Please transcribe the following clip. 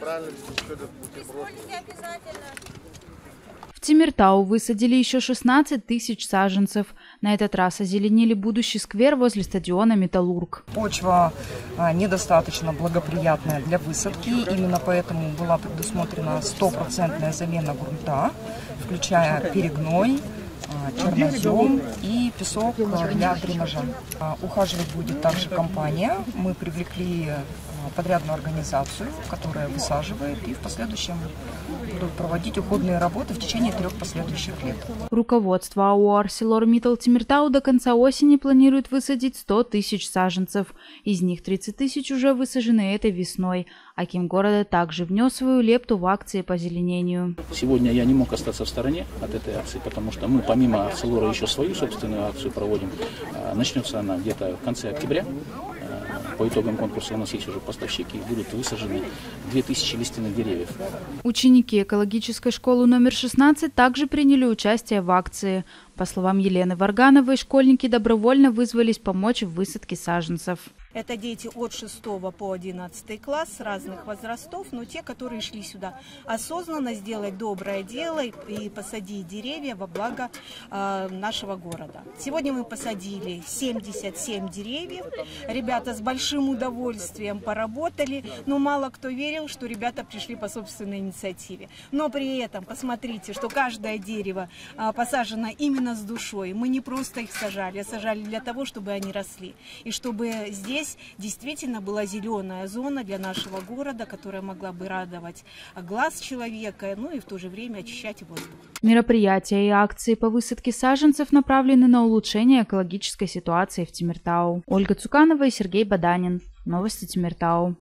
В Темиртау высадили еще 16 тысяч саженцев. На этот раз озеленили будущий сквер возле стадиона «Металлург». Почва недостаточно благоприятная для высадки. Именно поэтому была предусмотрена 100% замена грунта, включая перегной, чернозем и песок для дренажа. Ухаживать будет также компания. Мы привлекли подрядную организацию, которая высаживает, и в последующем будут проводить уходные работы в течение 3 последующих лет. Руководство АО «ArcelorMittal Темиртау» до конца осени планирует высадить 100 тысяч саженцев. Из них 30 тысяч уже высажены этой весной. Аким города также внес свою лепту в акции по озеленению. Сегодня я не мог остаться в стороне от этой акции, потому что мы помимо «Арселора» еще свою собственную акцию проводим. Начнется она где-то в конце октября. По итогам конкурса у нас есть уже поставщики, и будут высажены 2000 лиственных деревьев. Ученики экологической школы номер 16 также приняли участие в акции. По словам Елены Варгановой, школьники добровольно вызвались помочь в высадке саженцев. Это дети от 6 по 11 класс разных возрастов, но те, которые шли сюда осознанно сделать доброе дело и посадить деревья во благо нашего города. Сегодня мы посадили 77 деревьев. Ребята с большим удовольствием поработали, но мало кто верил, что ребята пришли по собственной инициативе. Но при этом посмотрите, что каждое дерево посажено именно с душой. Мы не просто их сажали, а сажали для того, чтобы они росли. И чтобы здесь действительно была зеленая зона для нашего города, которая могла бы радовать глаз человека, ну и в то же время очищать воздух. Мероприятия и акции по высадке саженцев направлены на улучшение экологической ситуации в Темиртау. Ольга Цуканова и Сергей Баданин. Новости Темиртау.